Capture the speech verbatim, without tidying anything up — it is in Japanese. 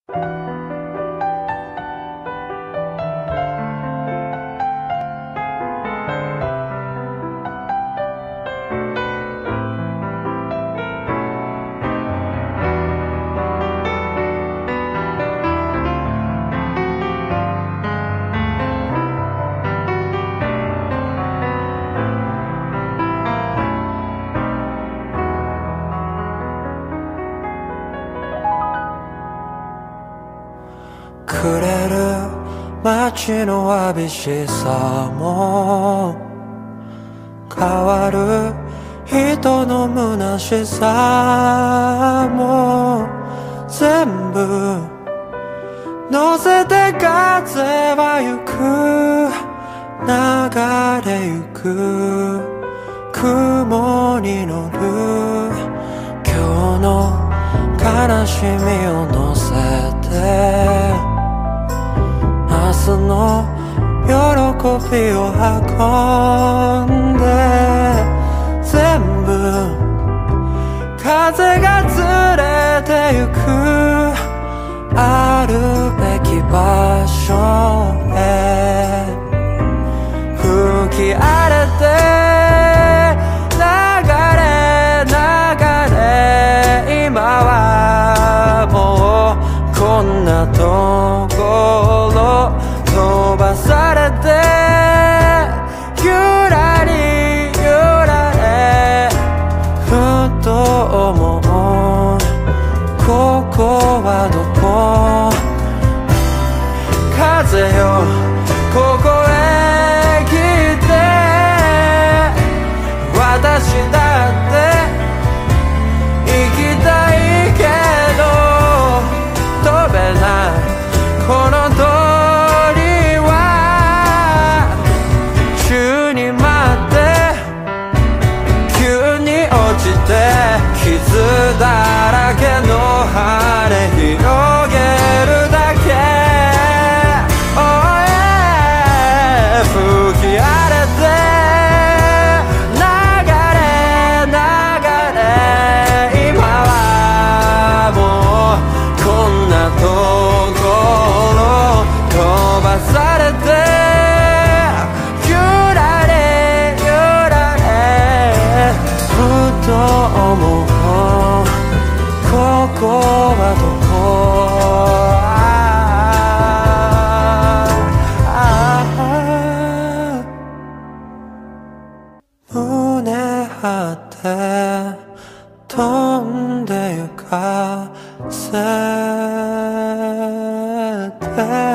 くれる街のわびしさも変わる人の虚しさも全部乗せて風は行く流れゆく雲に乗る今日の悲しみを乗せて明日の喜びを運んで全部風がずれてゆくあるべき場所へ吹き荒れて流れ流れ今はもうこんなところ飛ばされてゆらりゆられふと思うここはどこ風よここへ来て私だって行きたいけど飛べないこの鳥は宙に舞って急に落ちて傷だらけの羽広げるだけ Oh yeah 吹き荒れて流れ流れ今はもうこんなところ飛ばされてゆられゆられふと思うここはどこ胸張って飛んでゆかせて